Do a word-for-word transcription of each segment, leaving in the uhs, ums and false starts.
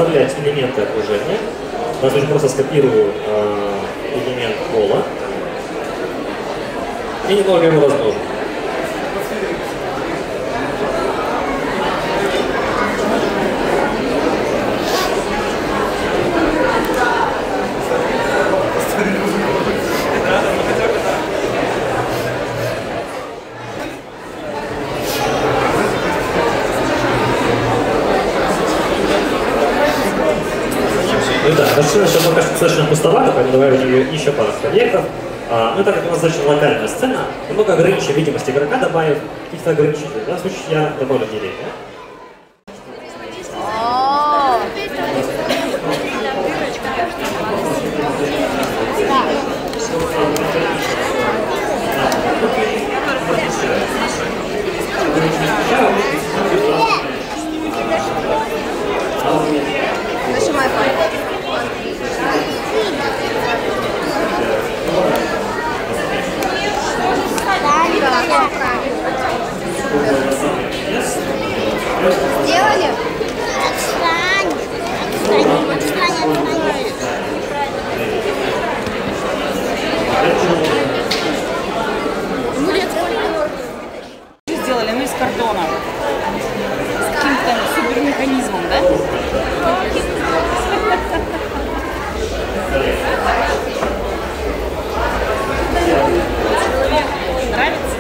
оставлять элементы окружения. Даже я просто скопирую э, элемент пола и немного его размножу. Ну да, машина сейчас пока что достаточно пустовата, поэтому добавить ее еще пару объектов. А, ну так как у нас достаточно локальная сцена, немного ограничивая видимость игрока, добавив каких-то ограничителей. В данном случае я добавлю деление. Сделали? Отстань! Отстань! Отстань! Сделали мы из картона. С каким-то супермеханизмом, да? Нравится?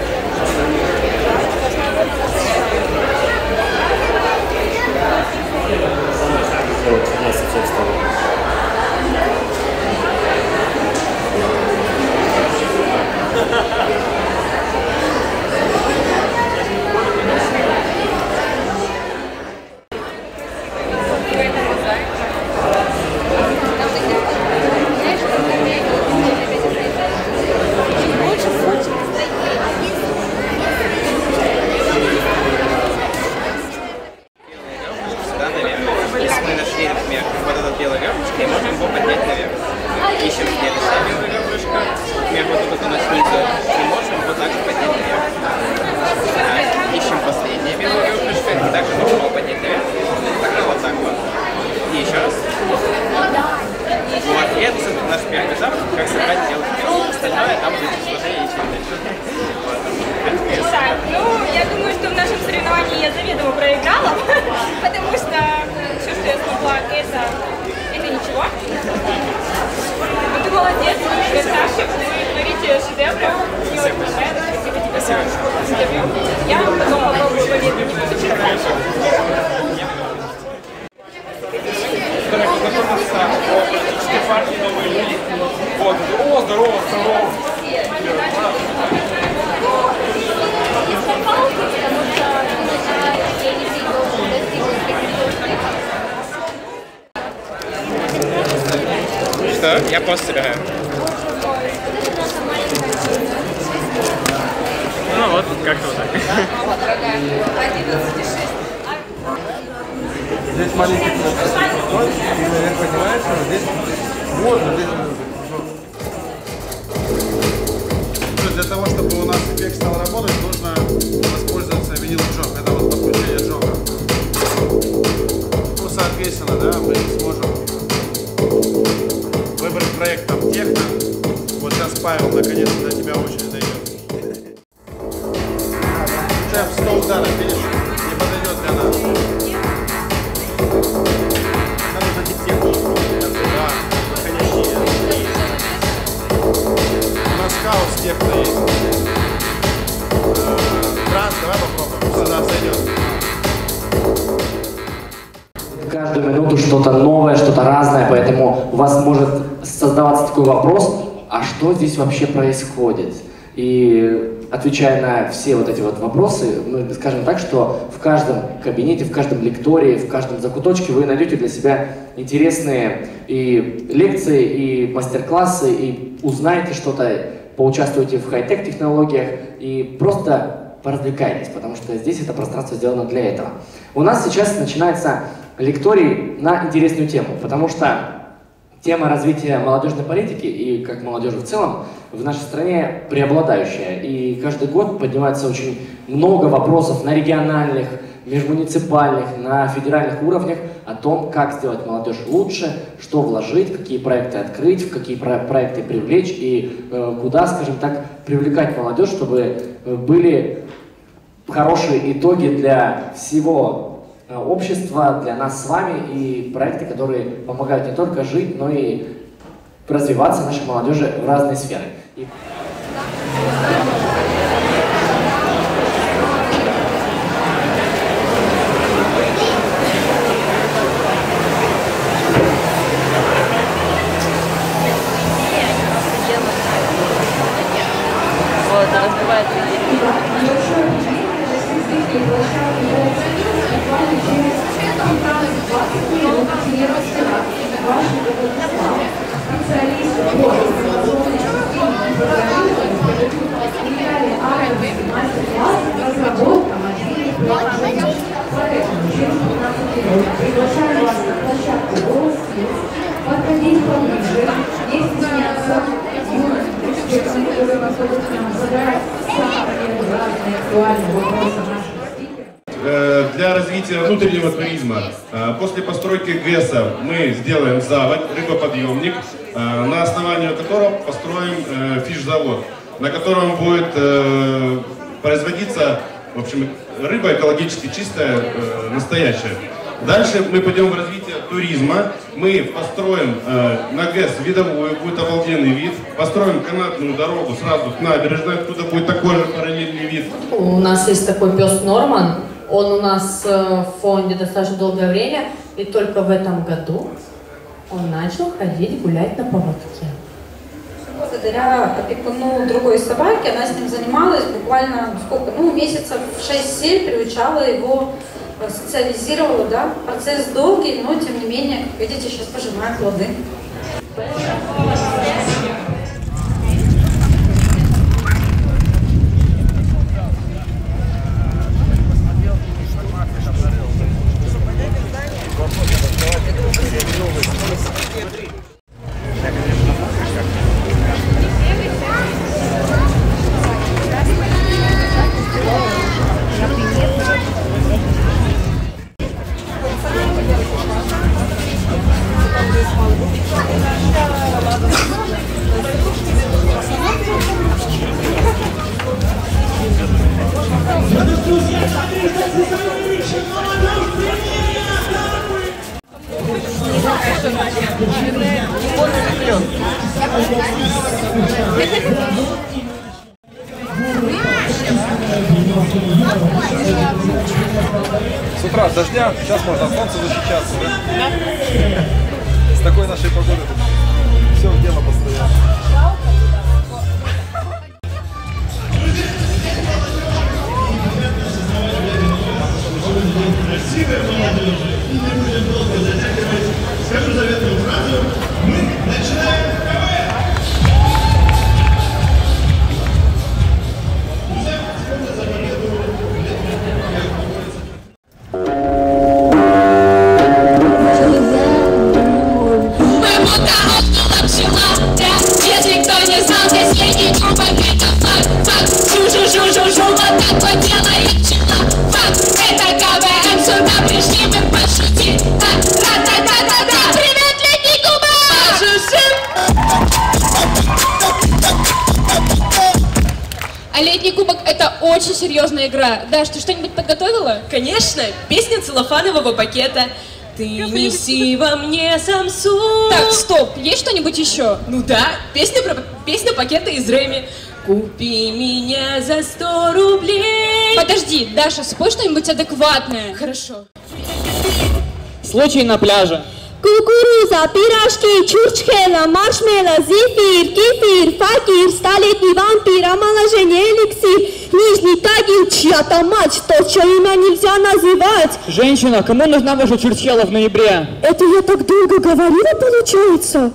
Ищем следующее белое ребрышко, например, вот тут оно снизу, и можем вот так поднять наверх. А, ищем последнее белое ребрышко, и также можем его поднять наверх, тогда вот так вот. И еще раз. Вот, и это, собственно, наш первый этап, как собрать белый ребрышко. Остальное там будет сложнее, чем дальше. Так, ну, я думаю, что в нашем соревновании я заведомо проиграла, потому что все, что я смогла, это, это ничего. Ты молодец, ты красавчик, вы творите шедевры, мне очень понравилось, спасибо тебе за интервью. Я потом попробую поверить, не буду читать. Знакомиться о политической партии «Новые люди». Вот. О, здорово, здорово. Что? Я пост собираю. Ну вот, как-то вот так. Здесь маленький кружок, и наверх поднимаешься, а здесь можно, здесь можно. Для того, чтобы у нас эффект стал работать, нужно воспользоваться винил джог. Это вот подключение джога. Ну, соответственно, да, мы сможем выбрать проект там техно. Вот сейчас Павел наконец-то до тебя очередь дойдет. Сейчас сто ударов, видишь, не подойдет для нас. Надо найти технику. Да, конечно. У нас хаос техно есть. Транс, давай попробуем. Сюда зайдет. Каждую минуту что-то новое, что-то разное, поэтому у вас может создаваться такой вопрос, а что здесь вообще происходит? И отвечая на все вот эти вот вопросы, мы скажем так, что в каждом кабинете, в каждом лектории, в каждом закуточке вы найдете для себя интересные и лекции, и мастер-классы, и узнаете что-то, поучаствуйте в хай-тек технологиях и просто поразвлекайтесь, потому что здесь это пространство сделано для этого. У нас сейчас начинается лекторий на интересную тему, потому что тема развития молодежной политики и как молодежи в целом в нашей стране преобладающая. И каждый год поднимается очень много вопросов на региональных, межмуниципальных, на федеральных уровнях о том, как сделать молодежь лучше, что вложить, какие проекты открыть, в какие про проекты привлечь и э, куда, скажем так, привлекать молодежь, чтобы э, были хорошие итоги для всего э, общества, для нас с вами и проекты, которые помогают не только жить, но и развиваться нашей молодежи в разные сферы. И... Приглашаю вас на площадку «Голос Плюс». Подходите поближе, не стесняться. Юность эксперты, которые находятся нам, задавать самые разные актуальные вопросы наших спикеров. Для развития внутреннего туризма после постройки ГЭСа мы сделаем заводь, рыбоподъемник, на основании которого построим фиш-завод, на котором будет производиться, в общем, рыба экологически чистая, настоящая. Дальше мы пойдем в развитие туризма, мы построим на ГЭС видовую, будет обалденный вид, построим канатную дорогу сразу к набережной, откуда будет такой же параллельный вид. У нас есть такой пес Норман, он у нас в фонде достаточно долгое время, и только в этом году он начал ходить гулять на поводке. Благодаря опекуну другой собаки, она с ним занималась буквально сколько, ну, месяцев шесть-семь, приучала его, социализировала, да. Процесс долгий, но тем не менее, как видите, сейчас пожимаем плоды. С утра с дождя, сейчас можно от солнца защищаться, да? Да. С такой нашей погодой все в дело постоянно. Скажу заветную фразу. Мы начинаем КВН! Если кто не знал, здесь есть не группа, это факт, факт. Жу-жу-жу-жу-жу, вот так вот делает чела. Факт, это КВН, сюда пришли мы пошутить. Та-та-та-та-та, привет, Летний кубок! А Летний кубок — это очень серьезная игра. Даш, ты что-нибудь подготовила? Конечно, песня целлофанового пакета. Ты неси во мне Samsung. Так, стоп, есть что-нибудь еще? Ну да, песня про песня пакета из Рэми. Купи меня за сто рублей. Подожди, Даша, спой что-нибудь адекватное. Хорошо. Случай на пляже. Кукуруза, пирожки, чурчхела, маршмеллоу, зефир, кефир, факир, столетний вампир, омоложение, эликсир, нижний тагил, чья-то мать, то, что имя нельзя называть. Женщина, кому нужна ваша чурчхела в ноябре? Это я так долго говорила, получается?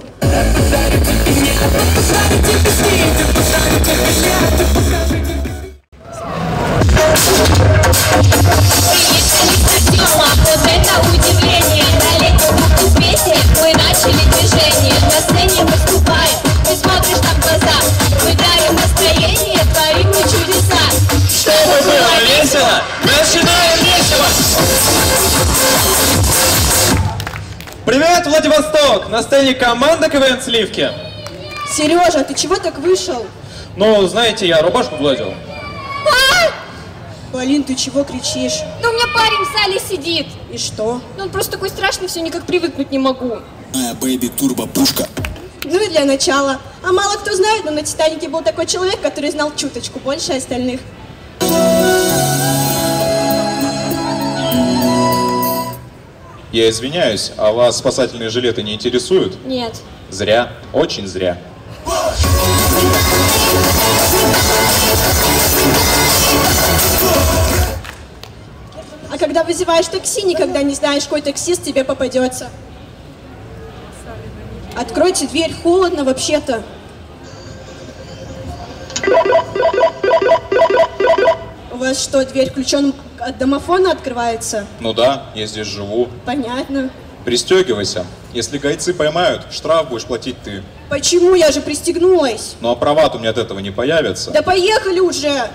Вот это удивление, на летнем кубку песни мы начали движение. На сцене выступаем, ты смотришь нам в глаза, мы дарим настроение, творим мы чудеса. Чтобы было весело, начинаем весело! Итог. На сцене команда КВН «Сливки». Сережа, ты чего так вышел? Ну, знаете, я рубашку гладил. Полин, ты чего кричишь? Да у меня парень в зале сидит. И что? Ну, он просто такой страшный, все никак привыкнуть не могу. Моя бэйби турбо пушка. Ну и для начала. А мало кто знает, но на «Титанике» был такой человек, который знал чуточку больше остальных. Я извиняюсь, а вас спасательные жилеты не интересуют? Нет. Зря, очень зря. А когда вызываешь такси, никогда не знаешь, какой таксист тебе попадется. Откройте дверь, холодно вообще-то. У вас что, дверь ключом от домофона открывается? Ну да, я здесь живу. Понятно. Пристегивайся. Если гайцы поймают, штраф будешь платить ты. Почему? Я же пристегнулась. Ну а права-то у меня от этого не появятся. Да поехали уже!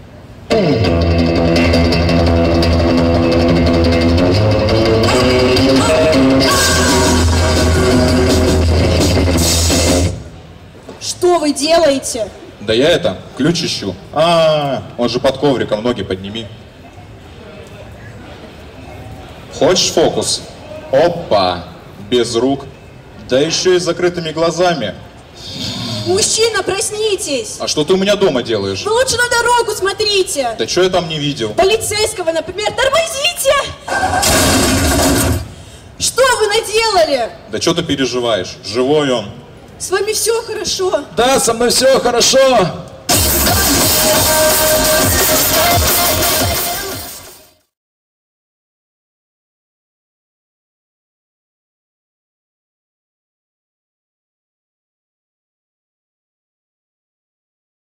Что вы делаете? Да я это, ключ ищу. А, он же под ковриком, ноги подними. Хочешь фокус? Опа, без рук. Да еще и с закрытыми глазами. Мужчина, проснитесь! А что ты у меня дома делаешь? Вы лучше на дорогу смотрите! Да что я там не видел? Полицейского, например, тормозите! Что вы наделали? Да что ты переживаешь? Живой он. С вами все хорошо? Да, со мной все хорошо.